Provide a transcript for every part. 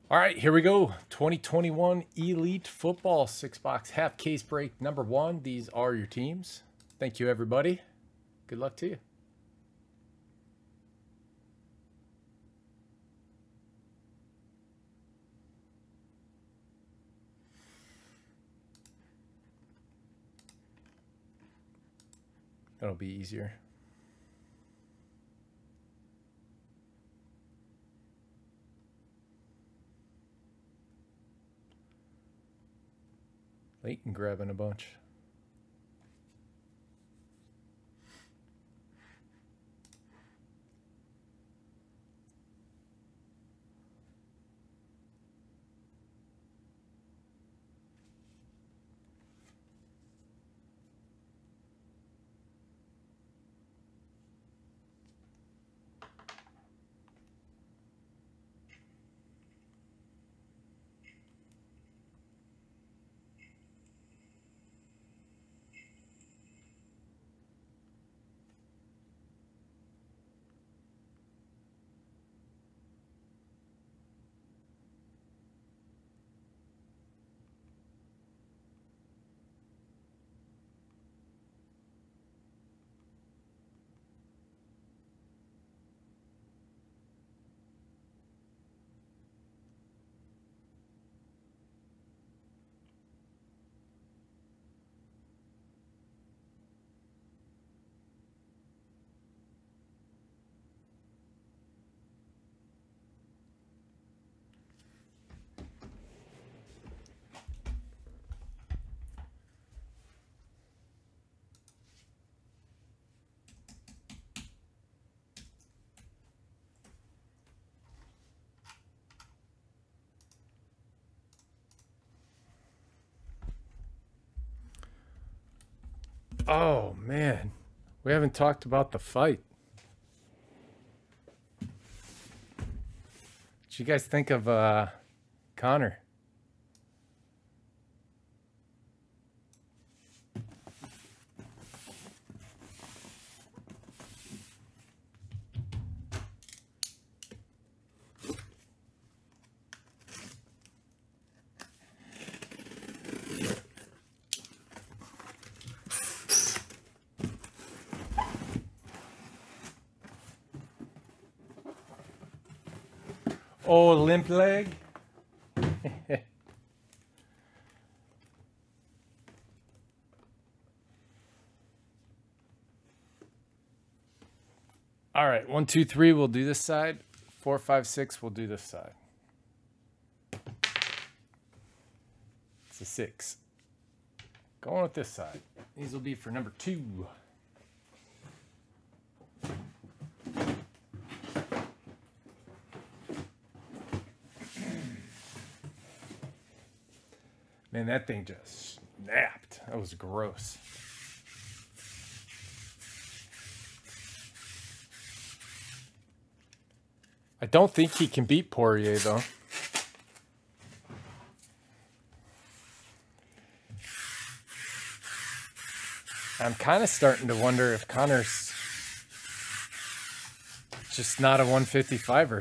All right, here we go. 2021 Elite Football 6-box half case break number 1. These are your teams. Thank you, everybody. Good luck to you. That'll be easier. Leighton grabbing a bunch. Oh, man. We haven't talked about the fight. What'd you guys think of Conor? Oh, limp leg. All right, 1, 2, 3, we'll do this side. 4, 5, 6, we'll do this side. It's a 6. Going with this side. These will be for number 2. Man, that thing just snapped. That was gross. I don't think he can beat Poirier, though. I'm kind of starting to wonder if Conor's just not a 155er.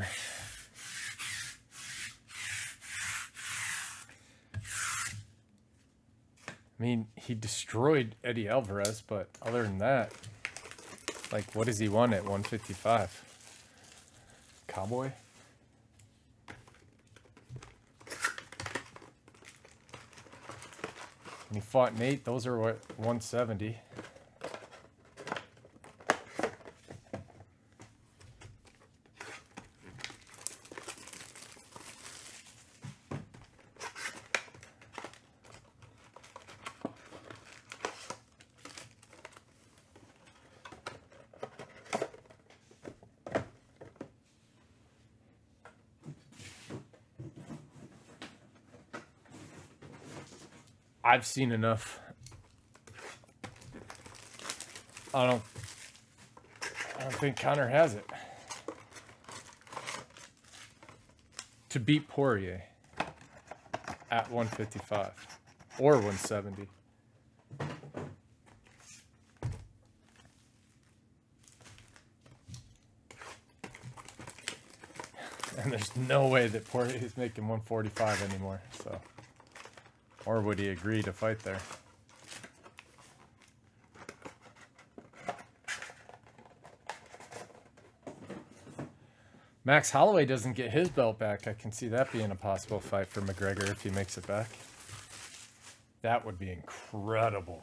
I mean, he destroyed Eddie Alvarez, but other than that, like, what does he want at 155? Cowboy? When he fought Nate, those are what, 170. I've seen enough. I don't think Conor has it to beat Poirier at 155 or 170. And there's no way that Poirier is making 145 anymore. So, or would he agree to fight there? Max Holloway doesn't get his belt back. I can see that being a possible fight for McGregor if he makes it back. That would be incredible.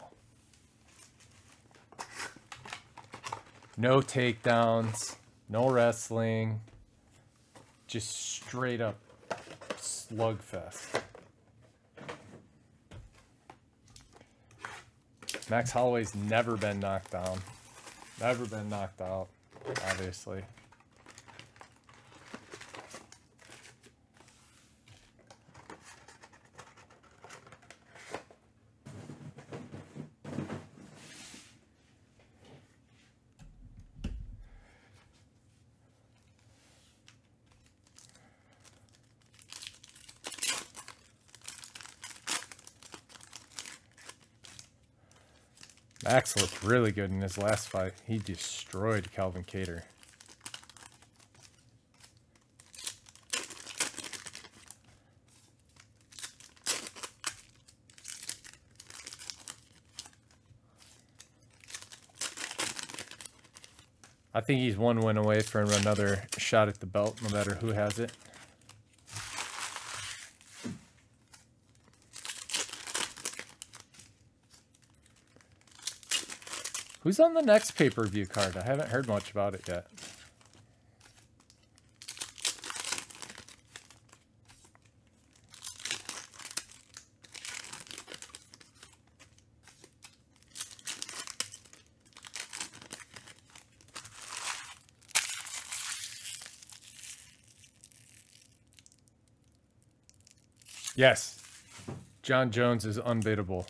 No takedowns, no wrestling, just straight up slugfest. Max Holloway's never been knocked down, never been knocked out, obviously. Max looked really good in his last fight. He destroyed Calvin Kattar. I think he's one win away from another shot at the belt, no matter who has it. Who's on the next pay-per-view card? I haven't heard much about it yet. Yes, John Jones is unbeatable.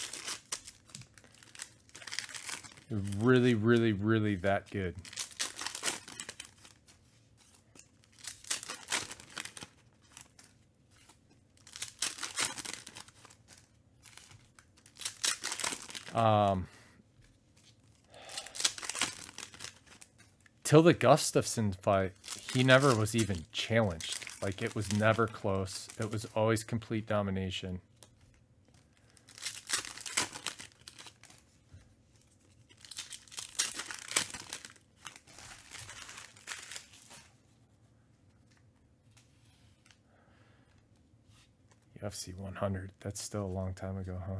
Really, really, really that good. Till the Gustafsson fight, he never was even challenged. Like, it was never close. It was always complete domination. UFC 100. That's still a long time ago, huh?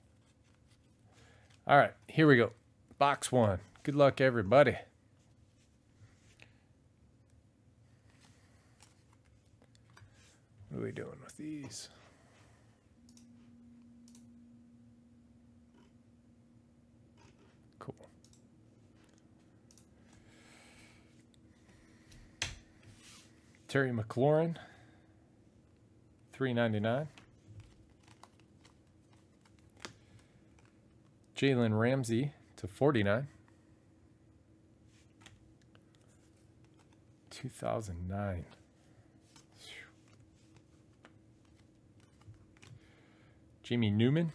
All right, here we go. Box one. Good luck, everybody. What are we doing with these? Cool. Terry McLaurin. $3.99. Jalen Ramsey to 49. 2009. Jamie Newman.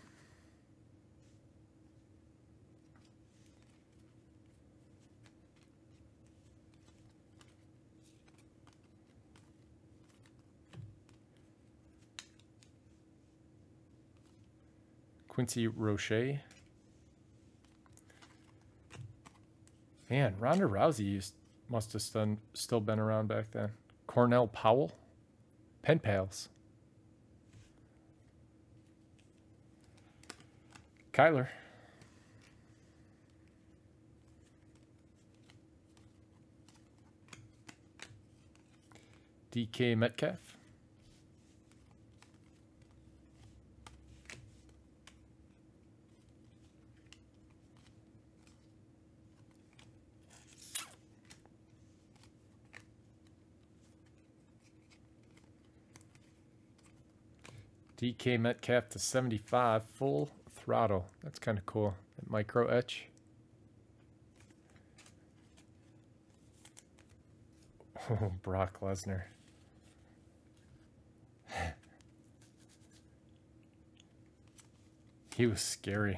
Quincy Roche. Man, Ronda Rousey must have still been around back then. Cornell Powell. Pen Pals. Kyler. DK Metcalf. DK Metcalf to 75, full throttle. That's kind of cool. That micro etch. Oh, Brock Lesnar. He was scary.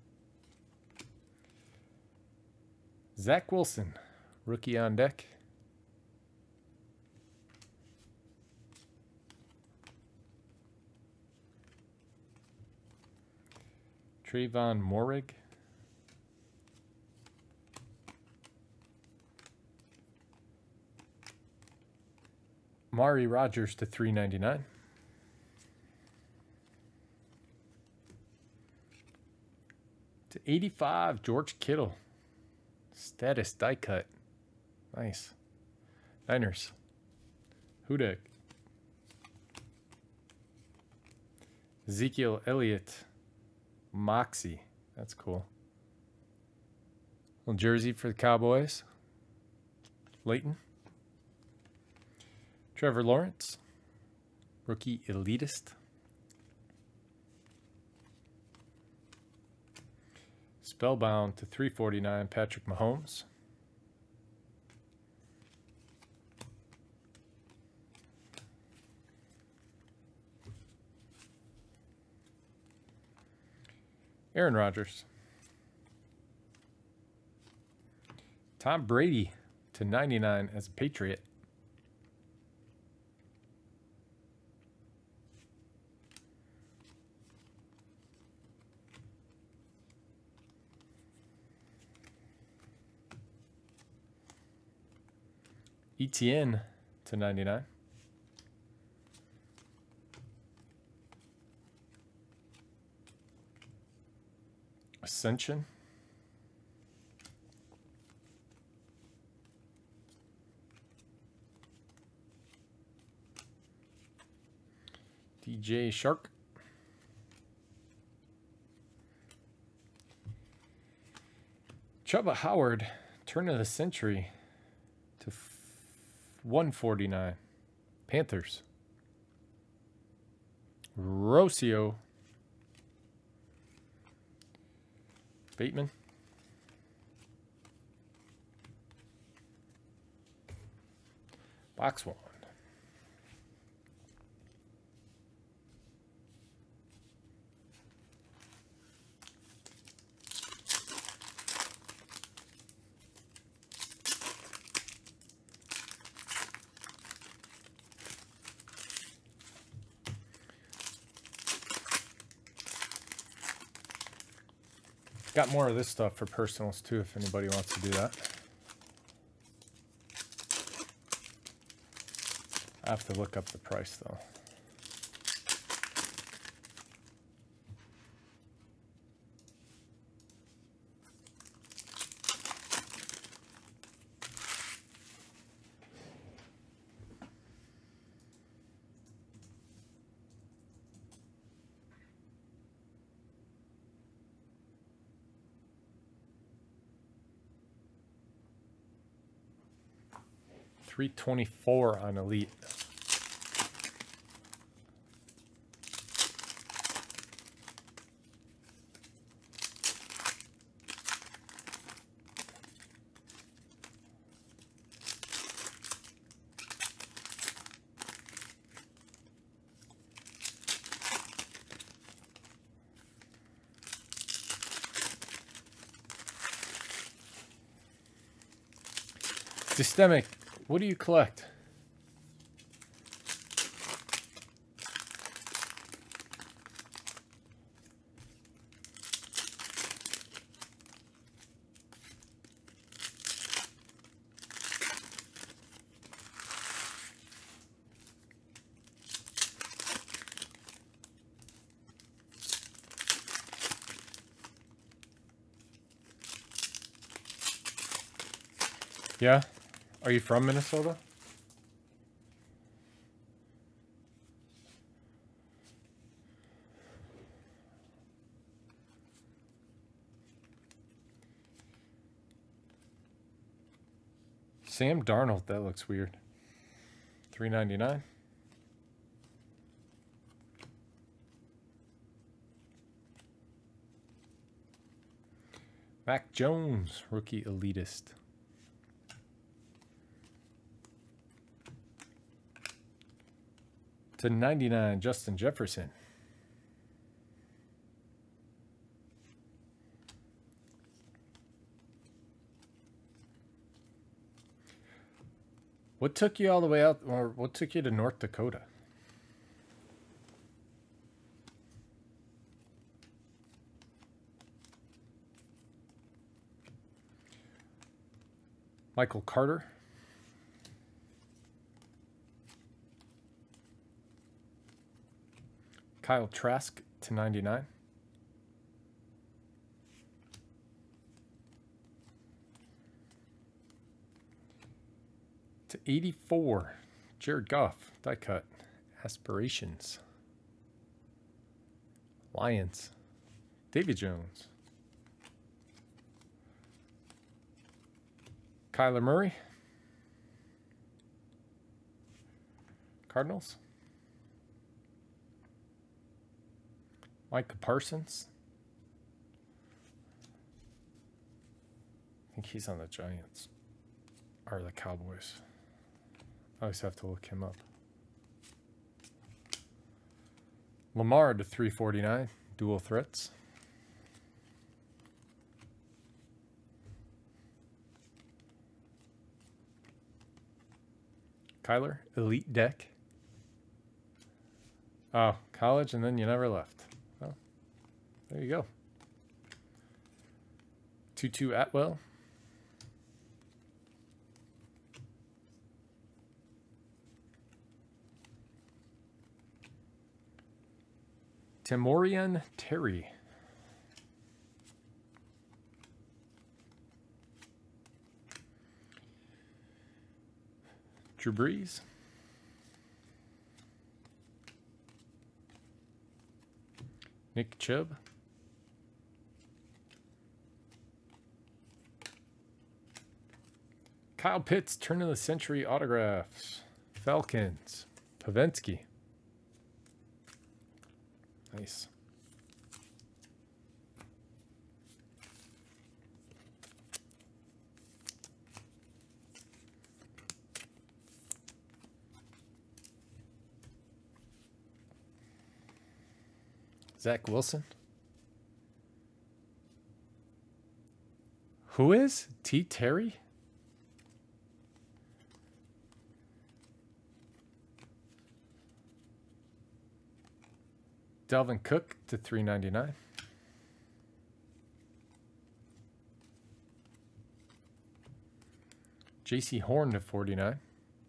Zach Wilson, rookie on deck. Trayvon Morig. Mari Rogers to 399. To 85, George Kittle. Status die cut. Nice. Niners. Hudak. Ezekiel Elliott. Moxie. That's cool. Little jersey for the Cowboys. Leighton. Trevor Lawrence. Rookie elitist. Spellbound to 349, Patrick Mahomes. Aaron Rodgers. Tom Brady to 99 as a Patriot. ETN to 99. Ascension. DJ Shark. Chuba Howard, turn of the century to 149. Panthers. Rocio. Bateman. Box one. Got more of this stuff for personals too, if anybody wants to do that. I have to look up the price though. $324 on Elite. Systemic. What do you collect? Yeah? Are you from Minnesota? Sam Darnold, that looks weird. $3.99. Mac Jones, rookie elitist. To 99, Justin Jefferson. What took you all the way out, or what took you to North Dakota? Michael Carter. Kyle Trask to 99. To 84. Jared Goff, die cut. Aspirations. Lions. David Jones. Kyler Murray. Cardinals. Micah Parsons. I think he's on the Giants. Or the Cowboys. I always have to look him up. Lamar to 349. Dual threats. Kyler, elite deck. Oh, college and then you never left. Well, there you go. Tutu Atwell. Tamorrion Terry. Drew Brees. Nick Chubb. Kyle Pitts, turn of the century autographs. Falcons. Pavensky. Nice. Zach Wilson. Who is? T. Terry? Dalvin Cook to 399. JC Horn to 49.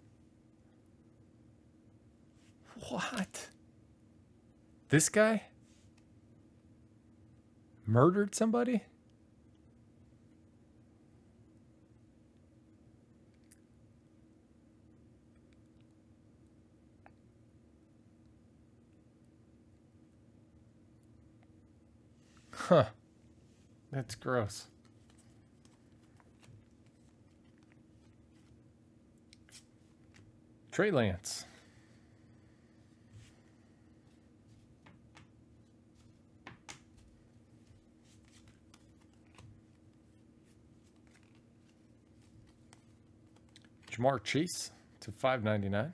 What? This guy? Murdered somebody? Huh. That's gross. Trey Lance. Jamar Chase to 599.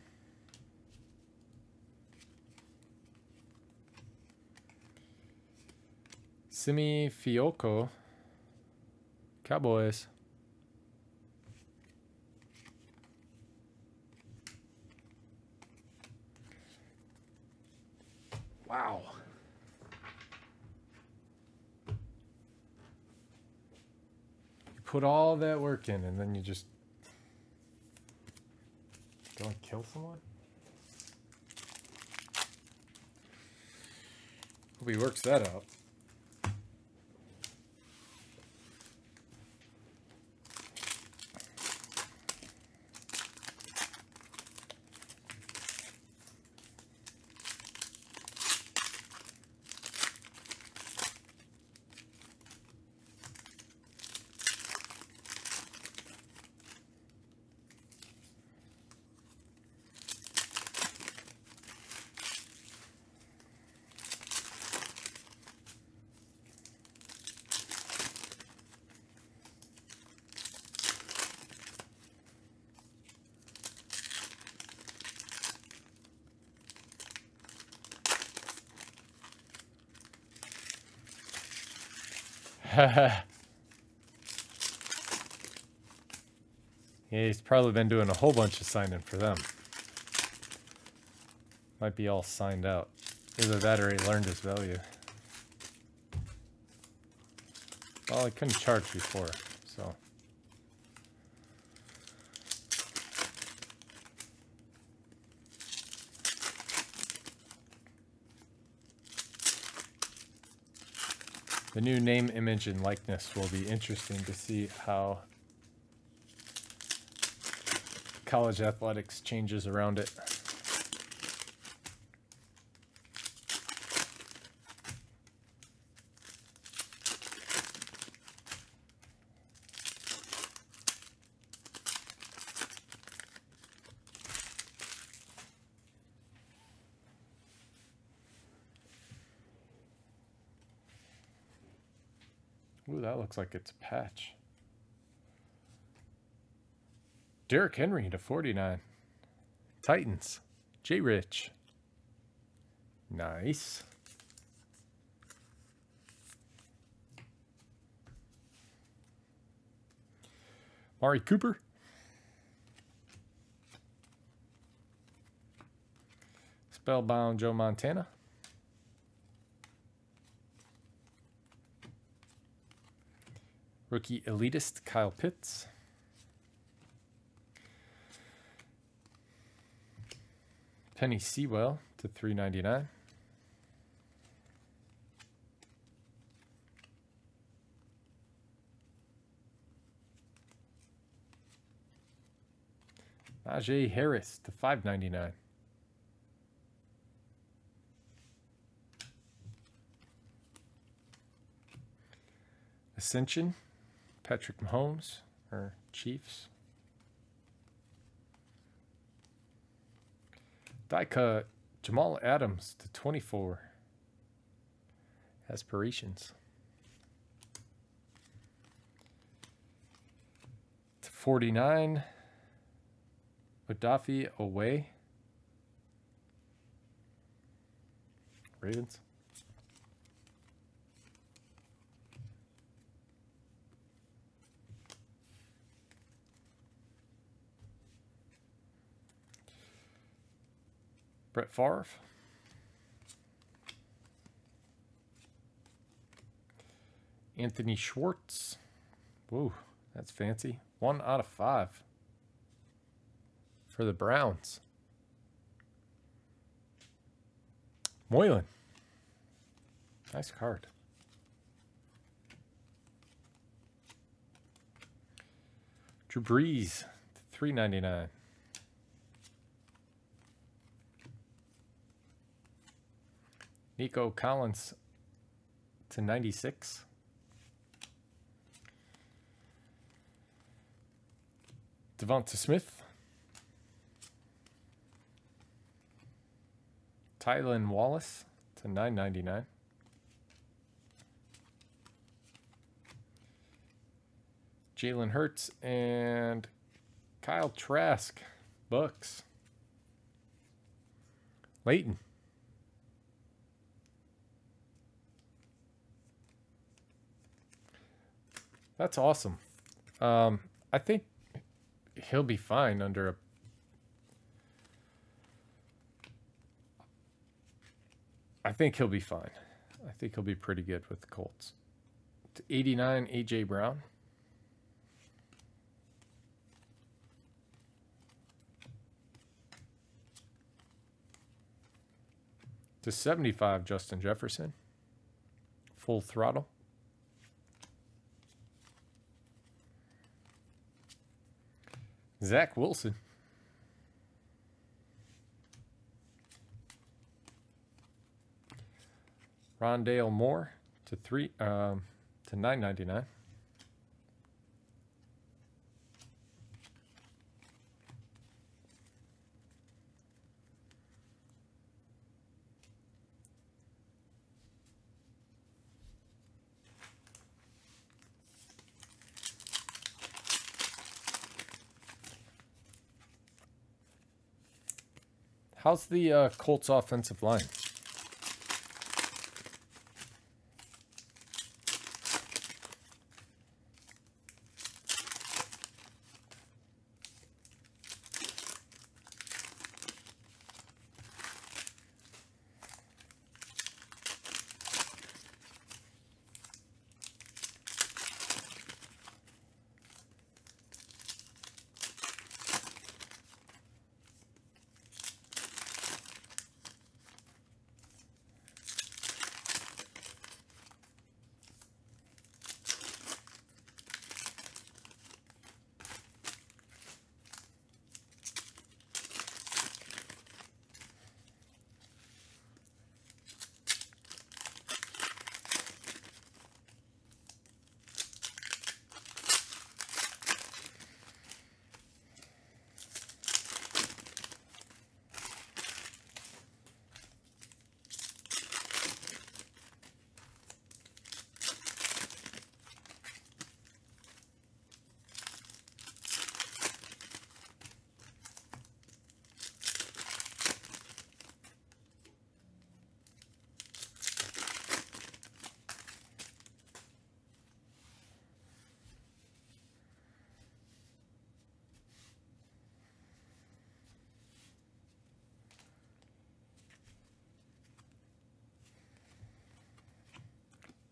Simi Fioco. Cowboys. Wow. You put all that work in and then you just go and kill someone? Hope he works that out. Yeah, he's probably been doing a whole bunch of signing for them. Might be all signed out. Either that or he learned his value. Well, I couldn't charge before, so. The new name, image, and likeness will be interesting to see how college athletics changes around it. Ooh, that looks like it's a patch. Derrick Henry to 49. Titans. J. Rich. Nice. Mari Cooper. Spellbound Joe Montana. Rookie elitist Kyle Pitts. Penny Sewell to 399. Najee Harris to 599. Ascension, Patrick Mahomes, or Chiefs. Die cut, Jamal Adams to 24. Aspirations. To 49. Odafe away. Ravens. Brett Favre. Anthony Schwartz. Whoa, that's fancy. 1 out of 5 for the Browns. Moylan. Nice card. Drew Brees, $3.99. Nico Collins to 96. Devonta Smith. Tylan Wallace to 9.99. Jalen Hurts and Kyle Trask, Bucks. Leighton. That's awesome. I think he'll be fine under a... I think he'll be fine. I think he'll be pretty good with the Colts. To 89, A.J. Brown. To 75, Justin Jefferson. Full throttle. Zach Wilson. Rondale Moore to $9.99. How's the Colts offensive line?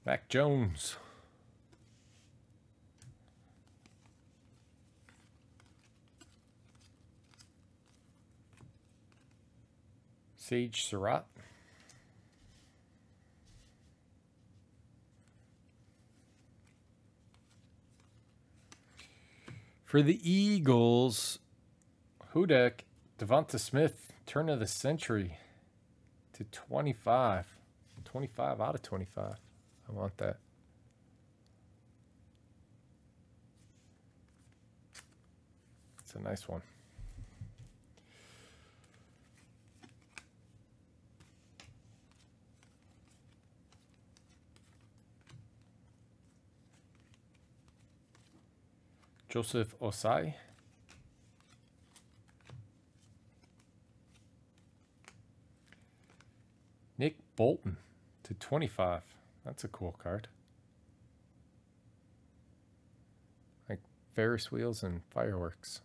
Mac Jones. Sage Surratt. For the Eagles, Hudak, Devonta Smith, turn of the century to 25. 25 out of 25. I want that. It's a nice one. Joseph Osai. Nick Bolton to 25. That's a cool card. Like Ferris wheels and fireworks.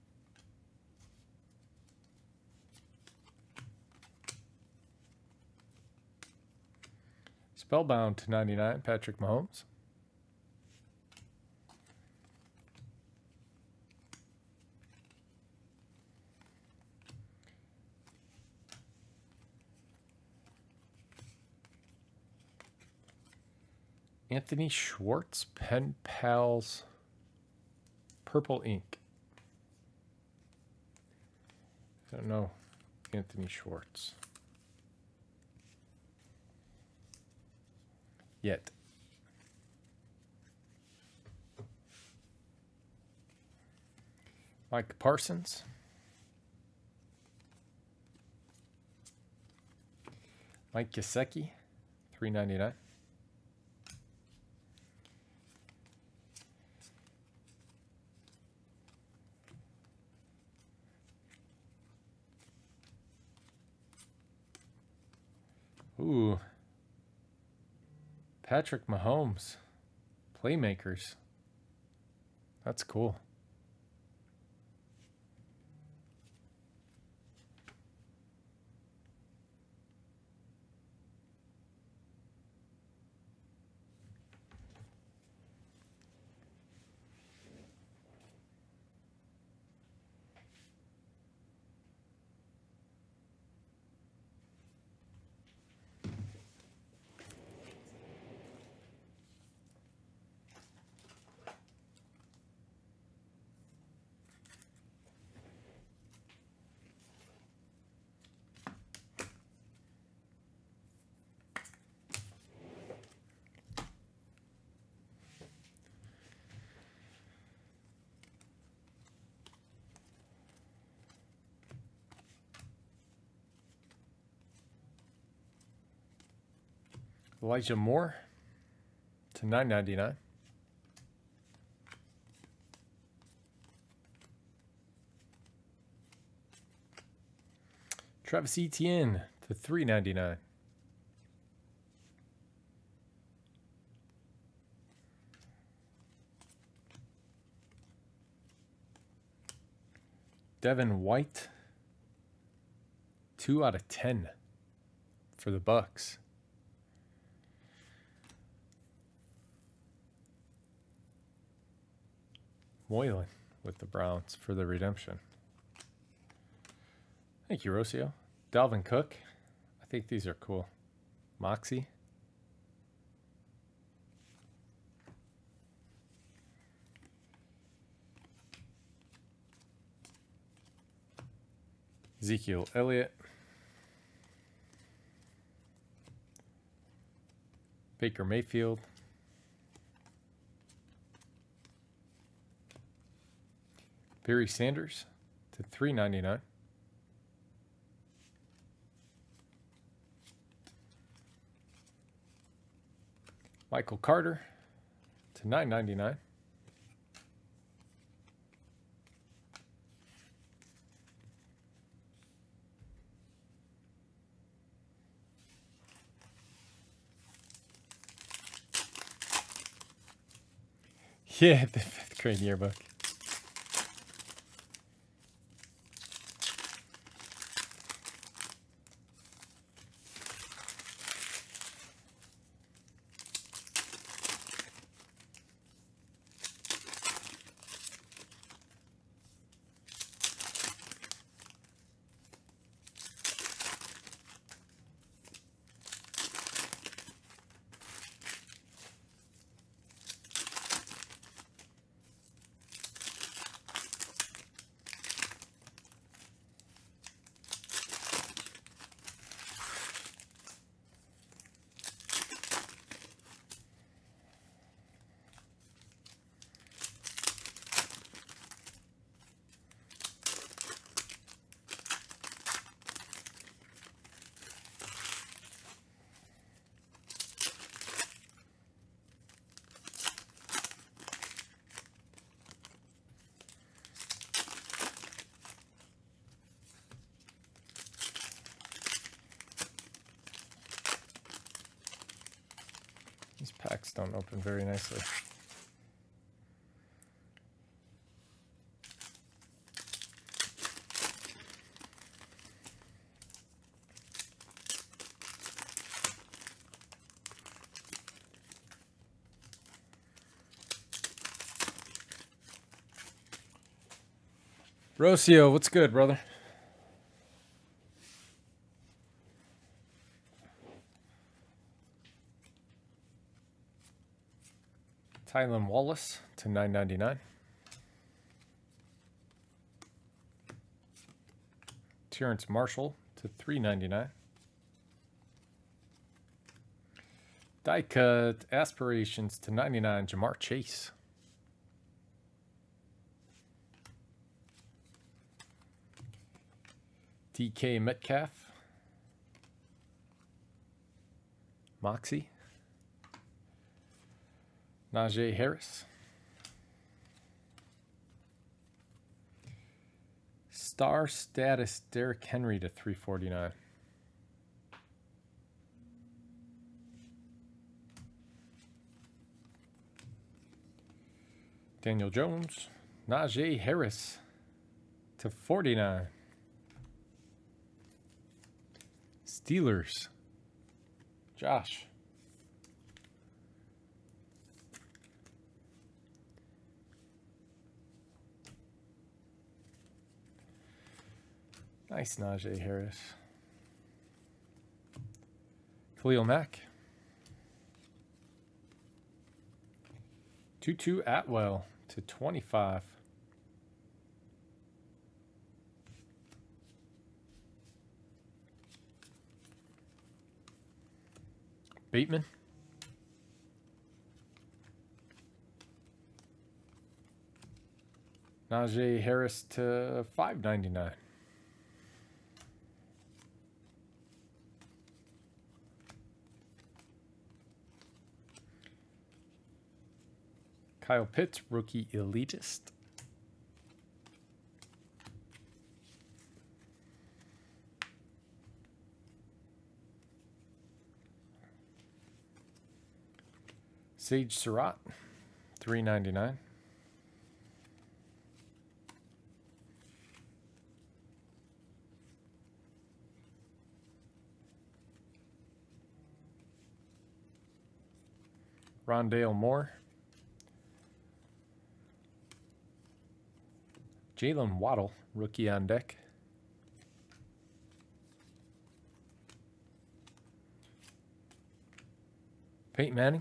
Spellbound to 99, Patrick Mahomes. Anthony Schwartz, Pen Pals, Purple Ink. I don't know Anthony Schwartz yet. Mike Parsons. Mike Gesicki, $3.99. Ooh. Patrick Mahomes. Playmakers. That's cool. Elijah Moore to $9.99. Travis Etienne to $3.99. Devin White, 2 out of 10 for the Bucks. Moylan with the Browns for the redemption. Thank you, Rocio. Dalvin Cook. I think these are cool. Moxie. Ezekiel Elliott. Baker Mayfield. Barry Sanders to $3.99. Michael Carter to $9.99. Yeah, the 5th grade yearbook. packs don't open very nicely. Rocio, what's good, brother? Tylan Wallace to $9.99. Terrence Marshall to $3.99. Die cut aspirations to $99. Jamar Chase. DK Metcalf. Moxie. Najee Harris. Star status Derrick Henry to $3.49. Daniel Jones. Najee Harris to $49. Steelers. Josh. Nice Najee Harris. Khalil Mack. Tutu Atwell to $25. Bateman. Najee Harris to $5.99. Kyle Pitts, rookie elitist. Sage Surratt, $3.99. Rondale Moore. Jalen Waddle, rookie on deck. Peyton Manning.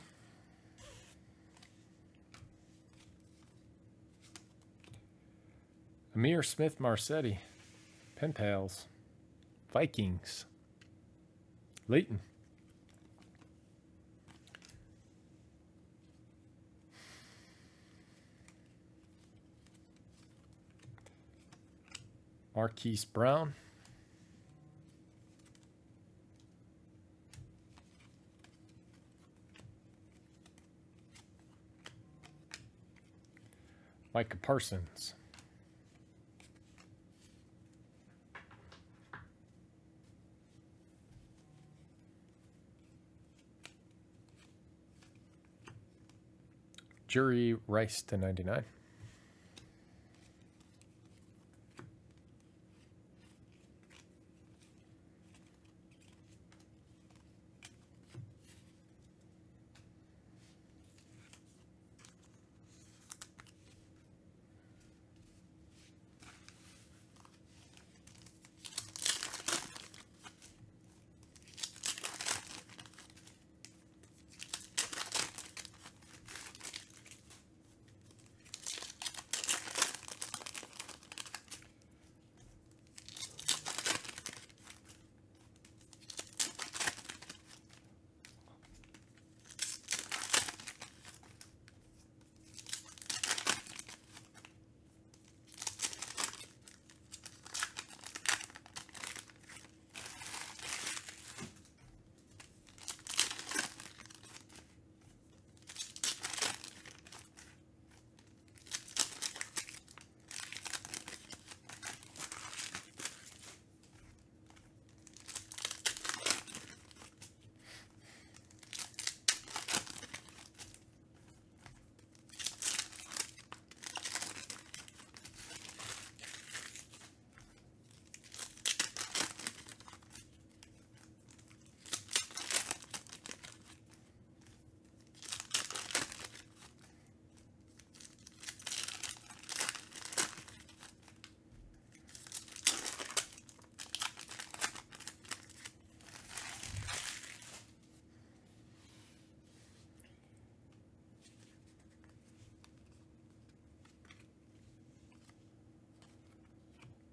Amir Smith Marsetti. Pen Pals. Vikings. Leighton. Marquise Brown. Micah Parsons. Jerry Rice to 99.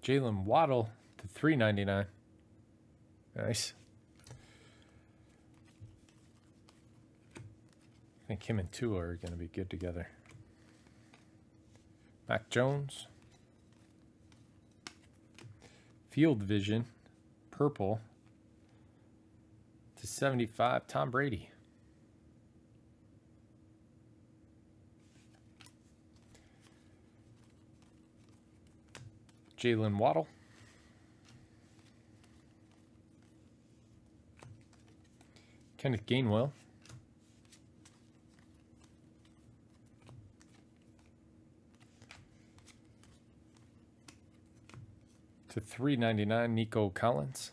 Jalen Waddle to 399. Nice. I think him and Tua are going to be good together. Mac Jones. Field Vision. Purple. To 75. Tom Brady. Jalen Waddle. Kenneth Gainwell. To 399, Nico Collins.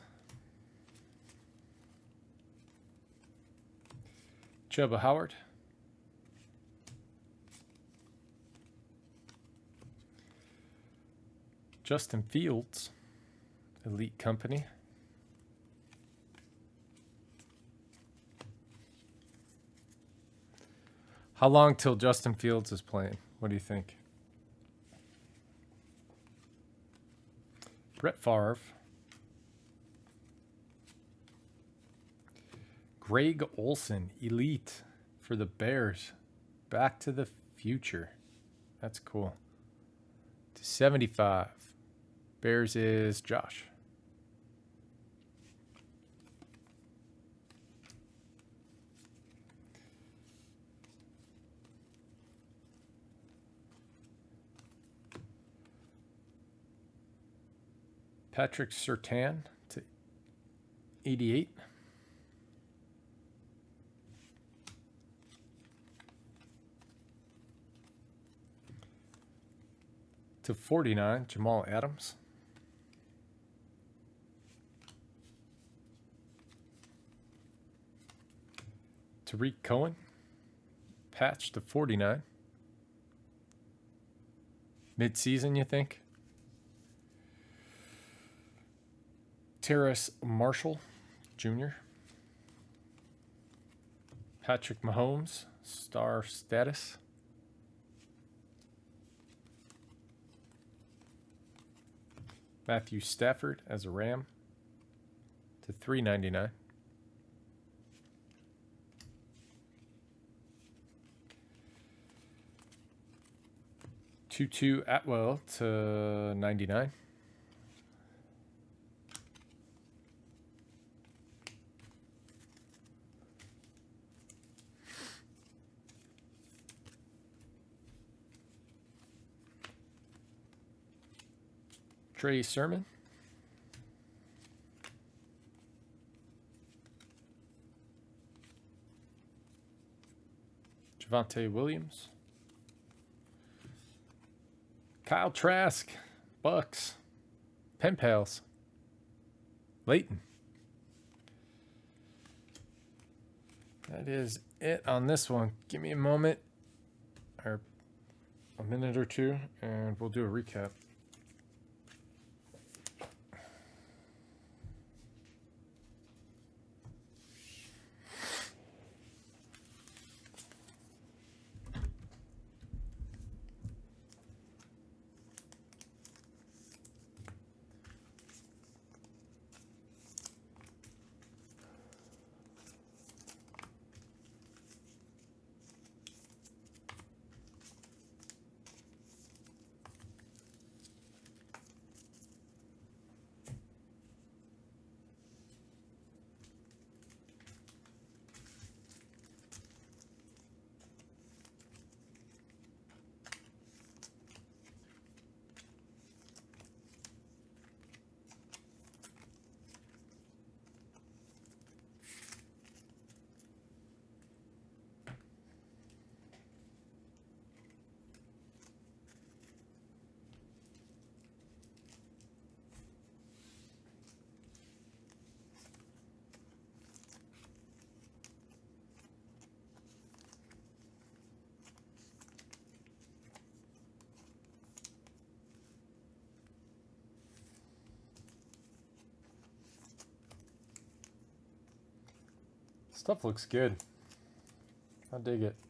Chuba Howard. Justin Fields, Elite Company. How long till Justin Fields is playing? What do you think? Brett Favre. Greg Olsen, Elite for the Bears. Back to the Future. That's cool. To 75. Bears is Josh. Patrick Surtain to 88. To 49, Jamal Adams. Tariq Cohen. Patch to 49. Mid-season, you think? Terrace Marshall Jr. Patrick Mahomes, star status. Matthew Stafford as a Ram to 399. Tutu Atwell to 99. Trey Sermon. Javonte Williams. Kyle Trask. Bucks. Pen Pals. Leighton. That is it on this one. Give me a moment or a minute or two and we'll do a recap. Stuff looks good. I dig it.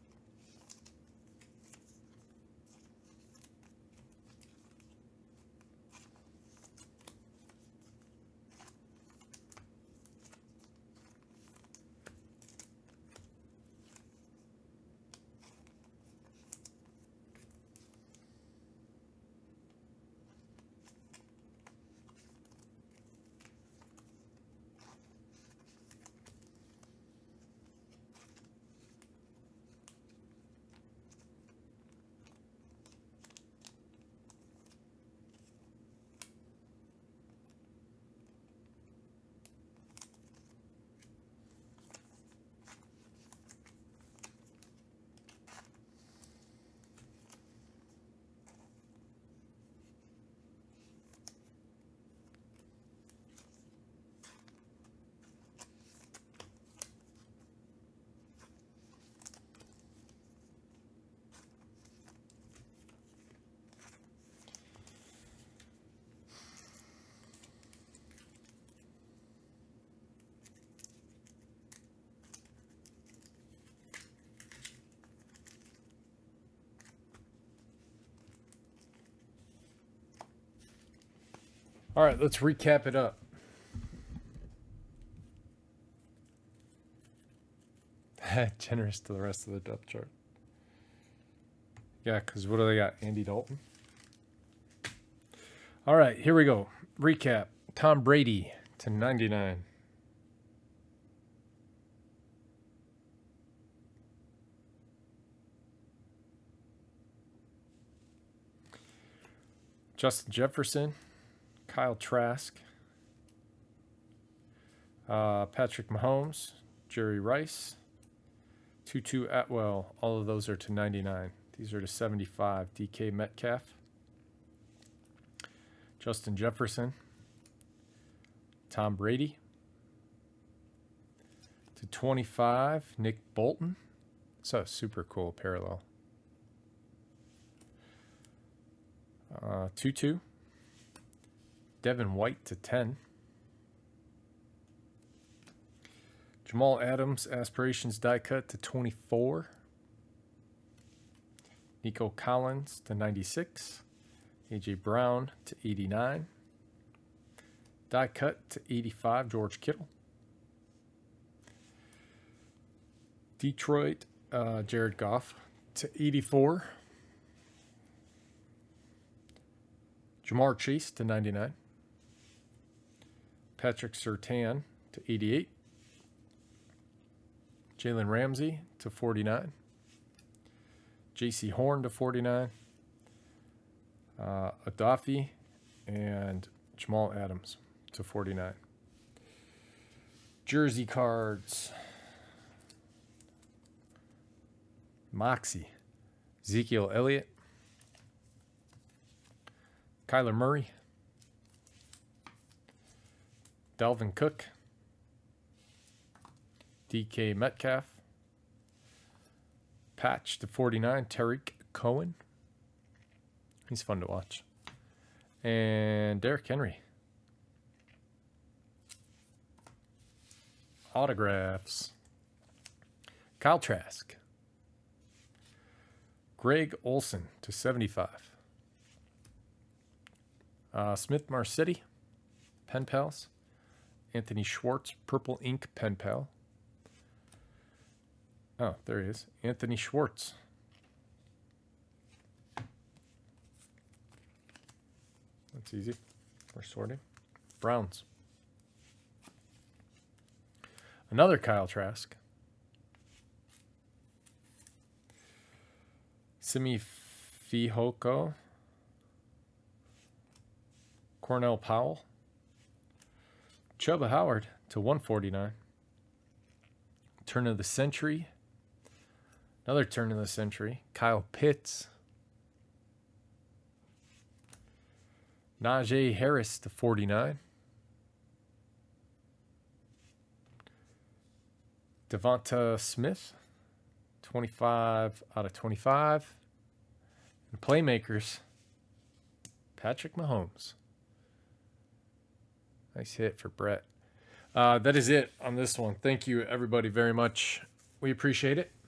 All right, let's recap it up. Generous to the rest of the depth chart. Yeah, because what do they got? Andy Dalton. All right, here we go. Recap. Tom Brady to 99. Justin Jefferson, Kyle Trask, Patrick Mahomes, Jerry Rice, Tutu Atwell. All of those are to 99. These are to 75. DK Metcalf, Justin Jefferson, Tom Brady, to 25. Nick Bolton. It's a super cool parallel. Tutu. Devin White to 10. Jamal Adams, Aspirations die cut to 24. Nico Collins to 96. A.J. Brown to 89. Die cut to 85, George Kittle. Detroit, Jared Goff to 84. Jamar Chase to 99. Patrick Surtain to 88. Jalen Ramsey to 49. J.C. Horn to 49. Adafi and Jamal Adams to 49. Jersey cards. Moxie. Ezekiel Elliott. Kyler Murray. Dalvin Cook. DK Metcalf. Patch to 49. Tariq Cohen. He's fun to watch. And Derrick Henry. Autographs. Kyle Trask. Greg Olsen to 75. Smith Marsetti, Pen Pals. Anthony Schwartz, Purple Ink Pen Pal. Oh, there he is. Anthony Schwartz. That's easy. We're sorting. Browns. Another Kyle Trask. Simi Fihoko. Cornell Powell. Chuba Howard to 149. Turn of the century. Another turn of the century. Kyle Pitts. Najee Harris to 49. Devonta Smith. 25 out of 25. And playmakers. Patrick Mahomes. Nice hit for Brett. That is it on this one. Thank you, everybody, very much. We appreciate it.